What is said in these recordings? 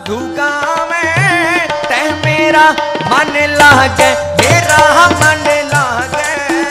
साधु गावे ते मेरा मन लागे, मेरा मन लागे।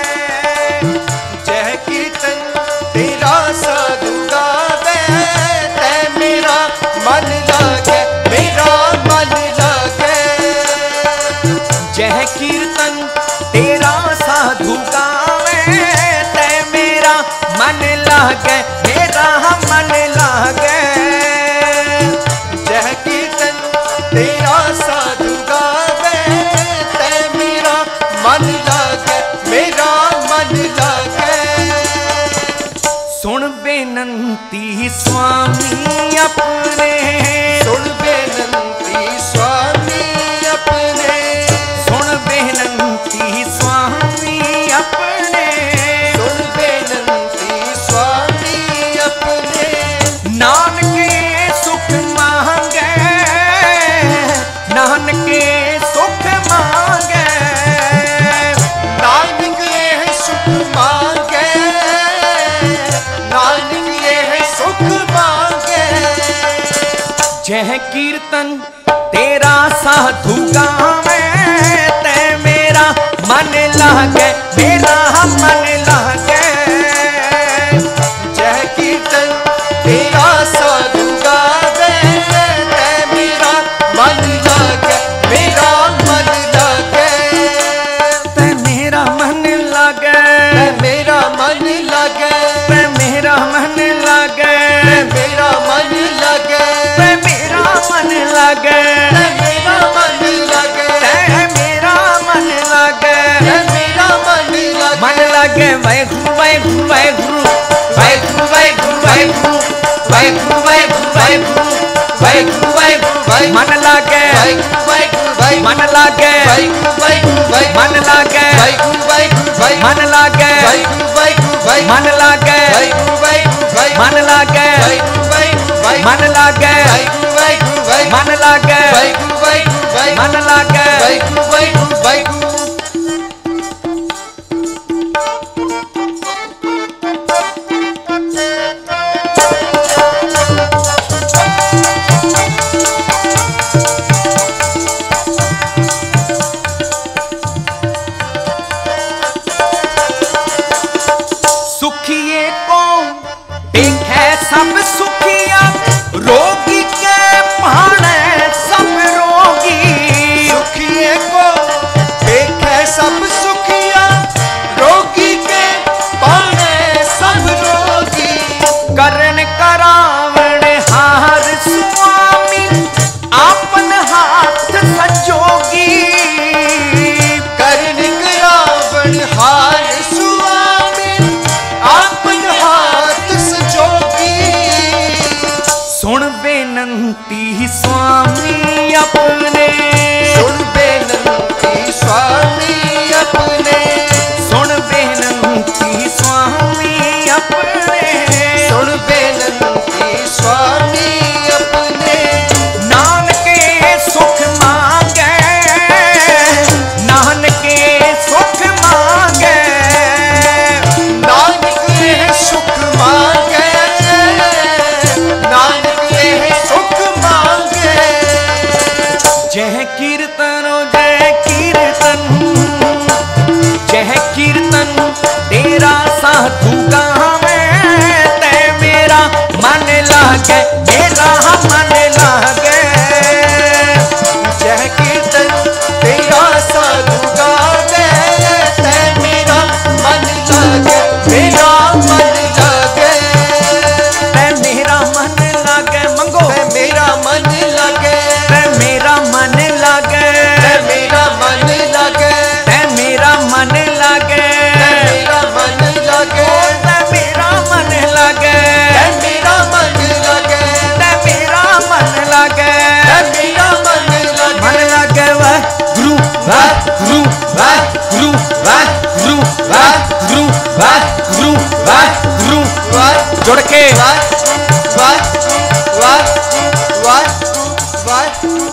जय कीर्तन तेरा साधु गावे ते मेरा मन लागे, मेरा मन लागे। जय कीर्तन तेरा साधु गावे ते मेरा मन लागे, मेरा मन लागे। जय कीर्तन तेरा साधु गावे ते मेरा मन लागे, मेरा मन लागे। सुन बेनंती स्वामी अपने, सुन बेनंती स्वामी अपने, सुन बेनंती स्वामी अपने, सुन बेनंती स्वामी अपने। नानके सुख मांगे, नानके सुख मांगे, नानके सुख मांगे, नानके सुख मांगे। जय कीर्तन तेरा साधु गावे ते मेरा मन लागे, मेरा मन लागे। जय कीर्तन तेरा साधु गावे ते मेरा मन लागे, मेरा मन लागे। ते मेरा मन लागे, ते मेरा मन लागे, ते मेरा मन लागे, ते मेरा मन लागे, ते मेरा मन लागे, ते मेरा मन लागे, ते मेरा मन लागे, ते मेरा मन लागे। मन लागे वाहेगुरु वाहेगुरु वाहेगुरु वाहेगुरु वाहेगुरु वाहेगुरु वाहेगुरु वाहेगुरु वाहेगुरु वाहेगुरु वाहेगुरु। मन लागे मन लागे मन लागे मन लागे मन लागे मन लागे मन लागे मन लागे मन लागे। सुखिए को देखे सब सुखिया, रोगी के भाने सब रोगी। सुखिए को देखे सब सुखिया, रोगी के भाने सब रोगी। करण करावण हार स्वामी, आपन हाथ संजोगी। करण करावण हार स्वामी, आपन हाथ संजोगी। सुन बेनंती स्वामी अपने, सुन बेनंती स्वामी अपने, सुन बेनंती स्वामी अपने, सुन बेनंती स्वामी अपने। नानके सुख मांगे, नानके सुख मांगे, नानके सुख मांगे, नानके सुख मांगे। जय कीर्तन जय कीर्तन, जय कीर्तन तेरा साधु गावे ते मेरा मन लागे, मेरा मन लागे। जय कीर्तन तेरा साधु गावे ते मेरा मन लागे, मेरा मन लागे। ते मेरा मन लागे मंगो, ते मेरा मन लागे, ते मेरा मन लागे, ते मेरा मन लागे, ते मेरा मन लागे, ते मेरा मन लागे, ते मेरा मन लागे, ते मेरा मन लागे, ते मेरा मन लागे, ते मेरा मन लागे। मन लागे वाहेगुरु वाहेगुरु वाहेगुरु वाहेगुरु वाहेगुरु वाहेगुरु वाहेगुरु वाहेगुरु। जुड़ के वाहेगुरु वाहेगुरु वाहेगुरु वाहेगुरु।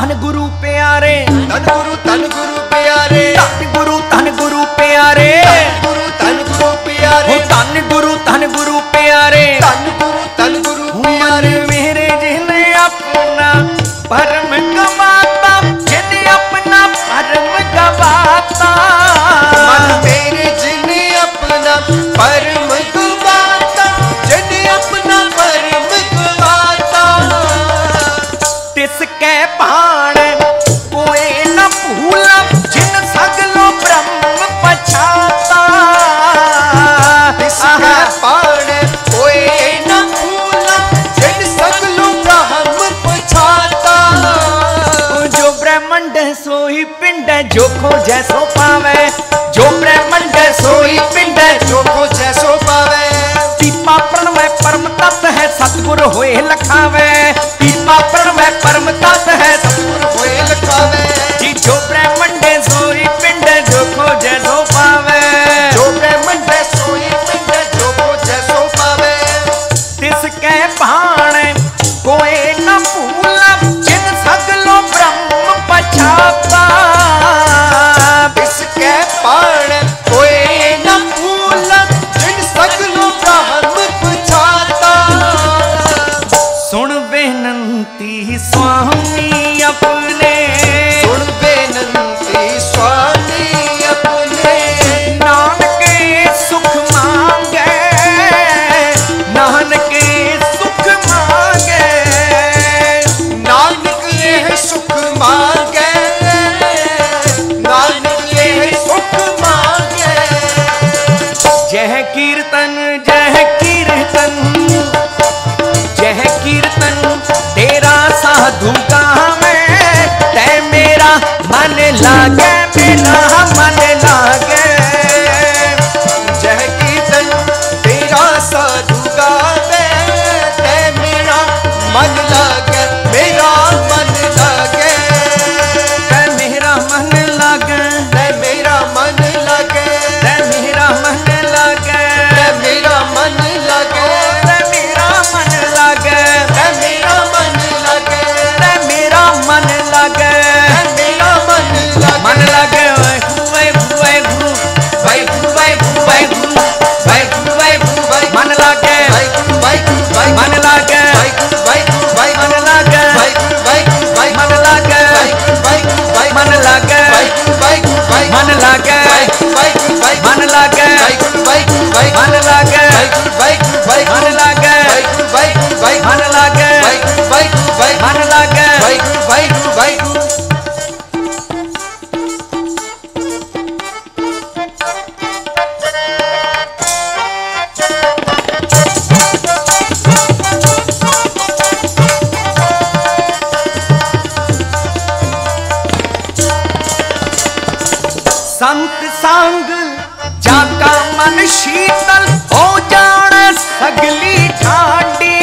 धन गुरु प्यारे, धन गुरु प्यारे, धन गुरु प्यारे, धन गुरु प्यारे, धन गुरु प्यारे, धन गुरु प्यारे। मेरे जिन्हें अपना परम गवाता, जिन्हें अपना परम गवाता, मन मेरे जिन्हें अपना परम गवाता, जिन्हें अपना परम गवाता, तिसके भाण कोई न भूला, जिन सगलो ब्रह्म पछाता, तिसके भाण कोई न भूला, जिन सगलो ब्रह्म पछाता। जो ब्रह्मंड सोई पिंड, जो खोजै सो पावे, जो ब्रह्मंड सोई पिंड, जो खोजै सो पावे। पीपा प्रणवै परम तत्व है, सतगुर होए लखावे, पीपा प्रणवै परम तत्व है, सतगुर होए लखावे। जी जो ब्रह्मंड सोई पिंड, जो खोजै सो पावे, जो ब्रह्मंड सोई पिंड, जो खोजै सो पावे। तिसके भाण कोई न भूला, जिन सगलो ब्रह्म पछाता, तिसके भाण कोई न भूला, जिन सगलो ब्रह्म पछाता। सुन बेनंती स्वामी अपने, सुन बेनंती स्वामी अपने, नानक सुख मांगे, नानक सुख मांगे, नानक यह सुख मांगे, नानक यह सुख मांगे। जह कीर्तन जह कीर्तन, जह कीर्तन तेरा साधु गावे, तै मेरा मन लागे, मेरा मन लागे, जह कीर्तन तेरा साधु गावे, ते मेरा मन लागे, मेरा मन लागे, तै मेरा मन लागे, ते मेरा मन लागे, तै मेरा मन लागे, ते मेरा मन लागे, तै मेरा मन लागे, ते मेरा मन लागे, तै मेरा मन लागे, ते मेरा मन लागे। मन लागे वाहेगुरु वाहेगुरु वाहेगुरु वाहेगुरु वाहेगुरु वाहेगुरु वाहेगुरु वाहेगुरु, मन लागे वाहिगुरु वाहिगुरु वाहिगुरु, मन लागे वाहिगुरु वाहिगुरु वाहिगुरु, मन लागे वाहिगुरु वाहिगुरु वाहिगुरु, मन लागे वाहिगुरु वाहिगुरु वाहिगुरु, मन लागे वाहिगुरु वाहिगुरु वाहिगुरु, मन लागे वाहिगुरु वाहिगुरु वाहिगुरु, मन लागे वाहिगुरु वाहिगुरु वाहिगुरु, मन लागे वाहिगुरु वाहिगुरु वाहिगुरु, मन लागे वाहिगुरु वाहिगुरु वाहिगुरु, मन लागे वाहिगुरु वाहिगुरु वाहिगुरु, मन लागे वाहिगुरु वाहिगुरु वाहिगुरु। संत संग जाका मन शीतल, हो जाने सगली ठाडी,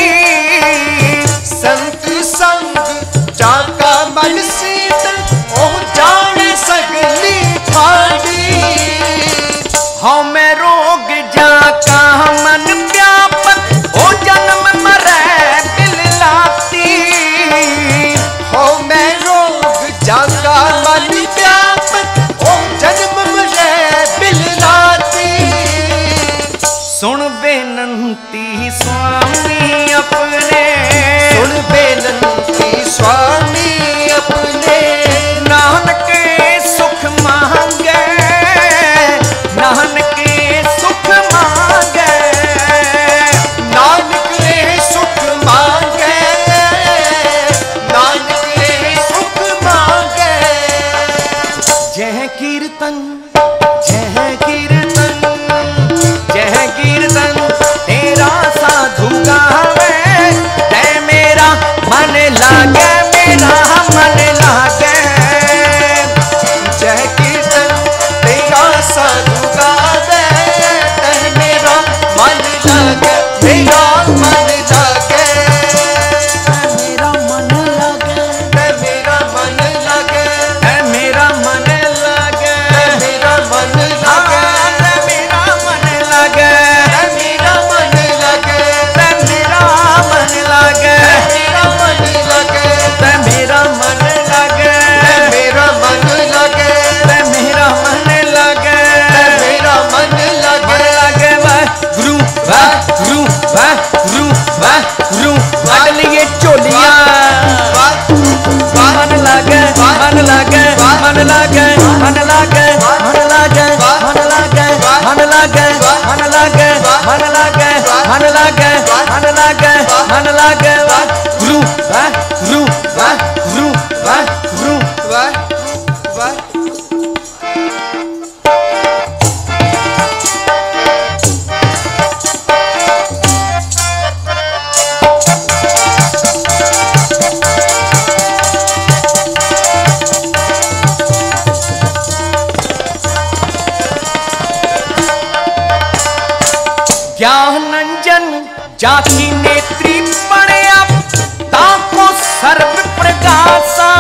संत संग जाका मन शीतल, ओ जाने सगली ठाडी। हाँ मैं रोग जाका मन व्यापक, हो जन्म मरै दिल लाती, हो मैं रोग जाका मन व्यापक, ओ जन्म मरै बिल राती। सुन बेनंती स्वामी मन लागे मन लागे मन लागे मन लागे मन लागे मन लागे मन लागे मन लागे मन लागे मन लागे गुरु गुरु गुरु गुरु वाह वाह ज्ञानंजन जाकी नेत्री पड़या ताको सर्व प्रकाशा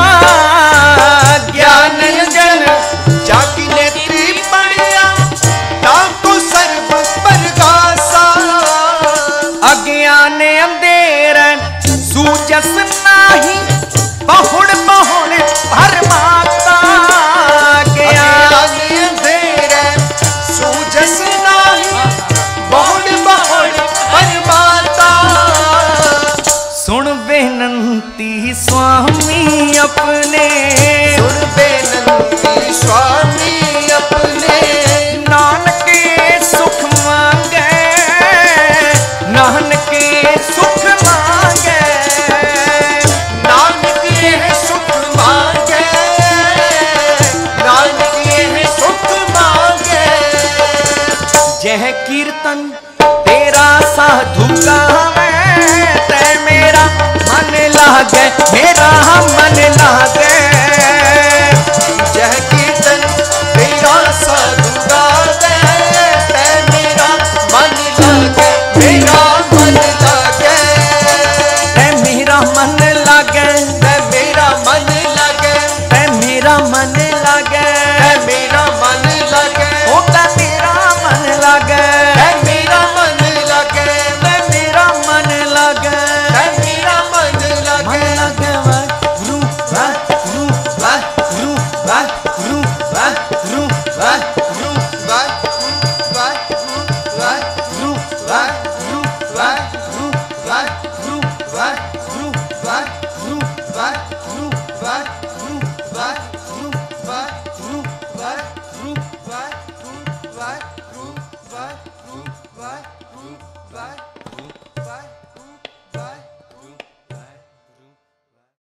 ज्ञानंजन जाकी नेत्री पड़या ताको सर्व प्रकाशा अज्ञान अंधेर सूजस नाही बहुड़ बहुड़ भरमाता ज्ञान अंधेर सूजस नाही बहुड़ बहुड़ भरमाता सुन बेनंती स्वामी अपने सुन बेनंती स्वामी अपने नानक के सुख मांगे नानक के सुख मांगे नानक ये सुख मांगे नानक ये सुख मांगे जह कीर्तन तेरा साधु गावे ते मेरा मन लागे मेरा मन लागे जह कीर्तन तेरा साधु गावे ते मेरा मन लागे मेरा मन लागे ते मेरा मन लागे ते मेरा मन लागे ते मेरा मन लागे ते मेरा मन लागे ओ ते मेरा मन लागे ते मेरा मन लागे ते मेरा मन लागे ते मेरा मन लागे मन लागे गुरु गुरु गुरु गुरु गुरु वाह वाह वाह वाह गुरु वाह गुरु वाह गुरु वाह गुरु वाह गुरु वाह गुरु वाह गुरु वाह गुरु वाह गुरु वाह गुरु वाह गुरु वाह वाह वाह वाह वाह